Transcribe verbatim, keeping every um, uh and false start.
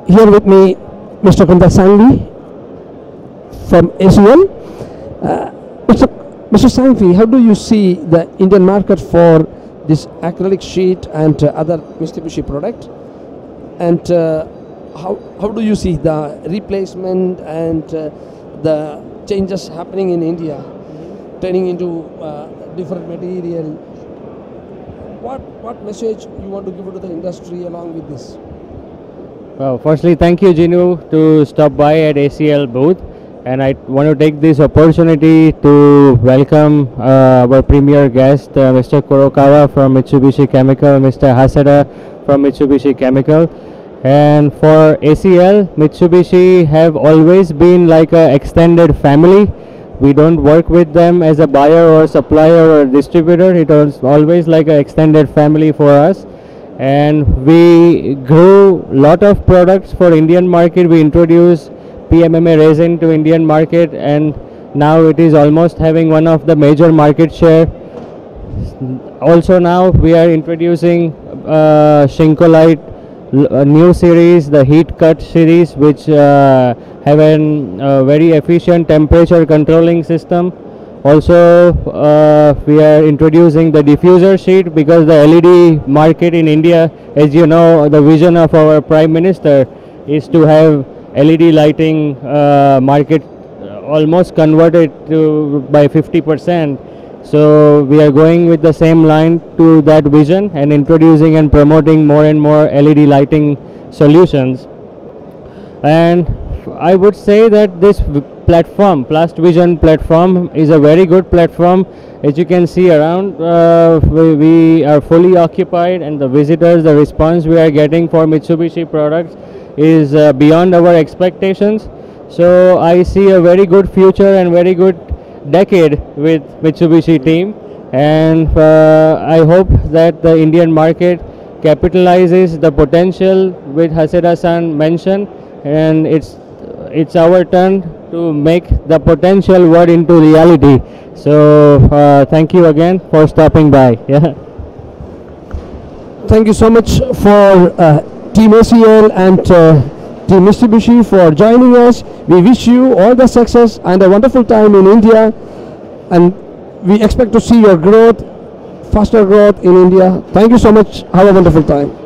here with me Mister Kuntal Sanghvi from A C L. Uh, Mister Mister Sanghvi, how do you see the Indian market for this acrylic sheet and uh, other Mitsubishi product? And uh, how, how do you see the replacement and uh, the changes happening in India, mm-hmm. turning into uh, different material? What, what message you want to give to the industry along with this? Well, firstly, thank you, Jinu, to stop by at A C L booth. And I want to take this opportunity to welcome uh, our premier guest, uh, Mister Kurokawa from Mitsubishi Chemical, Mister Haseda from Mitsubishi Chemical. And for A C L, Mitsubishi have always been like an extended family. We don't work with them as a buyer or supplier or distributor. It was always like an extended family for us. And we grew a lot of products for Indian market. We introduced P M M A resin to Indian market, and now it is almost having one of the major market share. Also now we are introducing uh, Shinkolite a new series, the heat cut series, which uh, have a uh, very efficient temperature controlling system. Also uh, we are introducing the diffuser sheet, because the L E D market in India, as you know, the vision of our Prime Minister is to have L E D lighting uh, market almost converted to by fifty percent. So we are going with the same line to that vision and introducing and promoting more and more L E D lighting solutions. And I would say that this platform, Plastvision platform, is a very good platform. As you can see around, uh, we, we are fully occupied, and the visitors, the response we are getting for Mitsubishi products is uh, beyond our expectations. So I see a very good future and very good decade with Mitsubishi team, and uh, I hope that the Indian market capitalizes the potential which Haseda-san mentioned, and it's it's our turn to make the potential word into reality. So uh, thank you again for stopping by. Yeah. Thank you so much for uh, Team A C L and uh, Team Mitsubishi for joining us. We wish you all the success and a wonderful time in India, and we expect to see your growth, faster growth in India. Thank you so much. Have a wonderful time.